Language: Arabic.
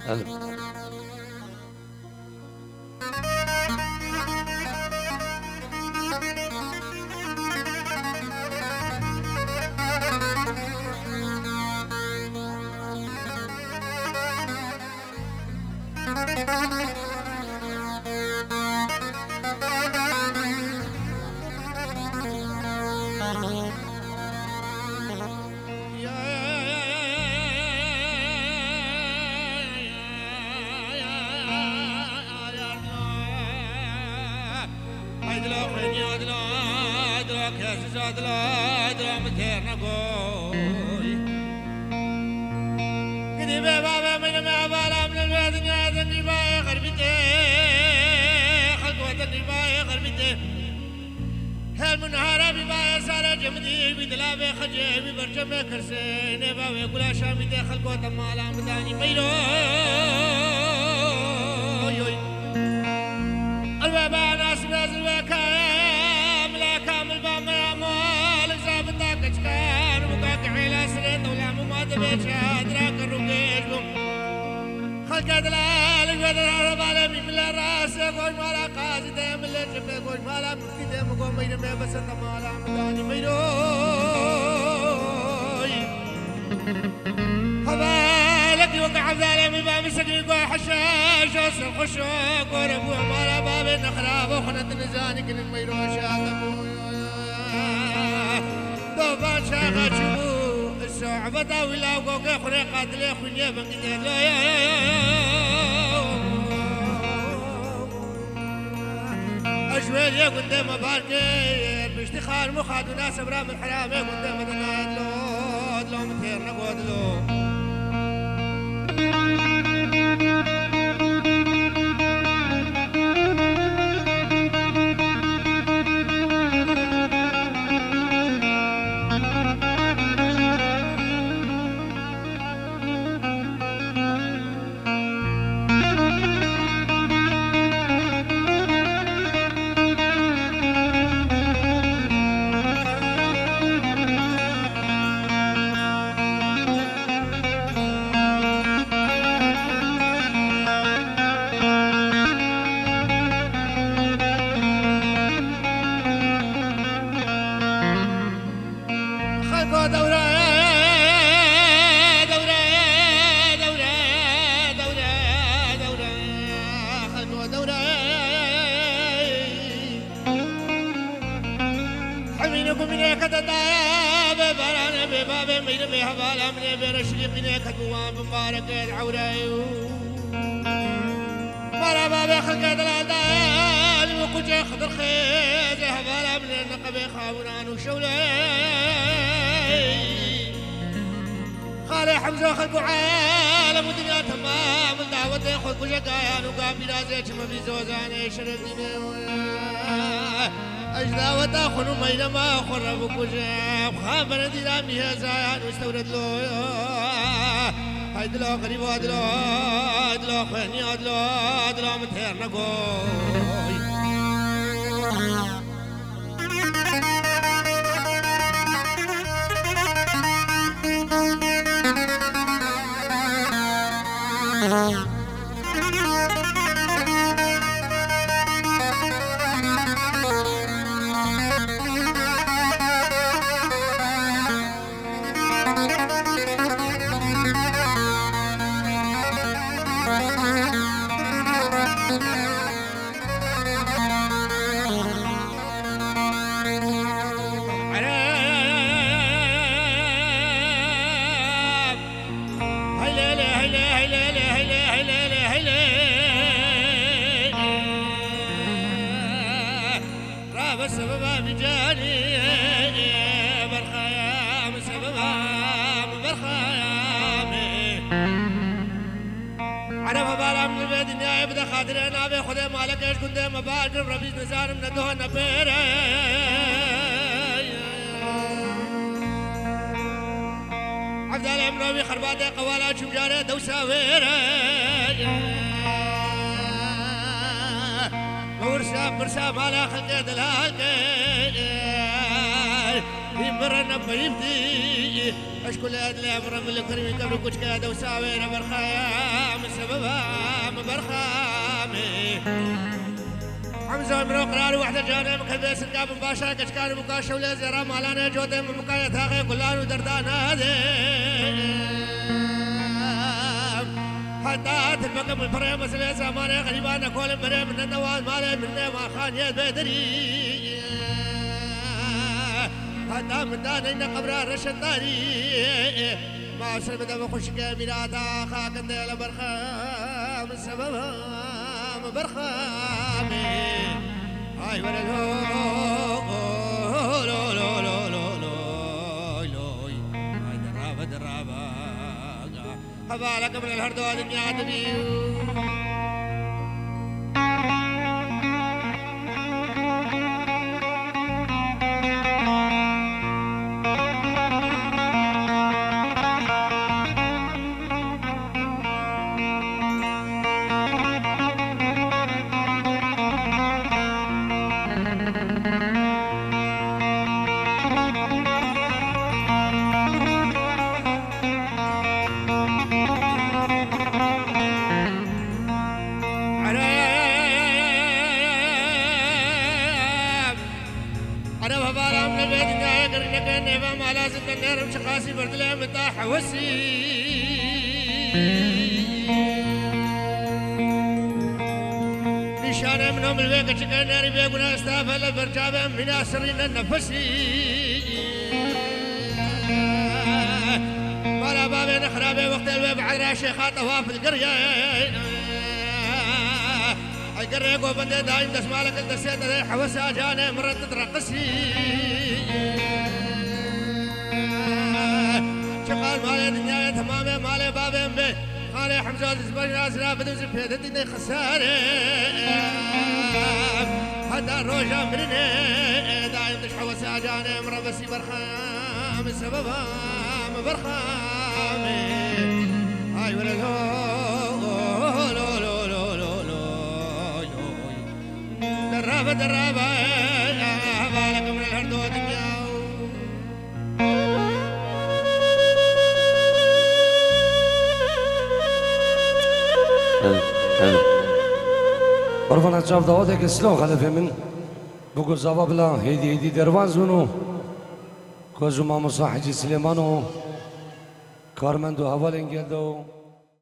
برنا بيبدي اشكو لأدلي أمر من الكريم قبل كوش كادة وساوينا برخام سببها برخامي حمزة من قرار وحدة جانب كبيس القاب مباشرة كشكان مكاشة ولا زرا مالانا جودة من مكاية ثاقي كلان ودردان هذي حتى تلبقى من فريم مسلي زماني غريبان كل بري من النواز مالي من ما خان يدري حتى من دانين قبر رشد داري ما أسر بدأ بخش كاميراتا خاك انديل برخام سببها برخامي هاي ولد لو لو لو لو لو لو هاي درابة هبالك من الهرد والدنيا دبيو النار شخاصي بردلا متاح وسي نشانه منهم البيك شكا ناري بيقنا استافل البرجابة من أسرين النفسي ولا بابي نخرابي وقت البيب عذرا شيخات طواف القرية القرية قو بندي دايم دسمالك الدسيت ذي حوسا جاني مرة تترقصي شغال مالي دنيا تمامي مالي بابي مبي خالي حمزة الزبر ناسنا بدو زفيت الدنيا خساري حتى الروجة مني دايم تشحو ساجاني مربسي برخام السببها برخامي هاي ولا لو لو لو لو لو لو درابة درابة بالك من الهرد والدنيا رفنا تشاف داودك سلو خلف من بقول زباب لا هيدي دروان زونو كوزو مامو صاحجي سليمانو كارمندو هوالين جلدو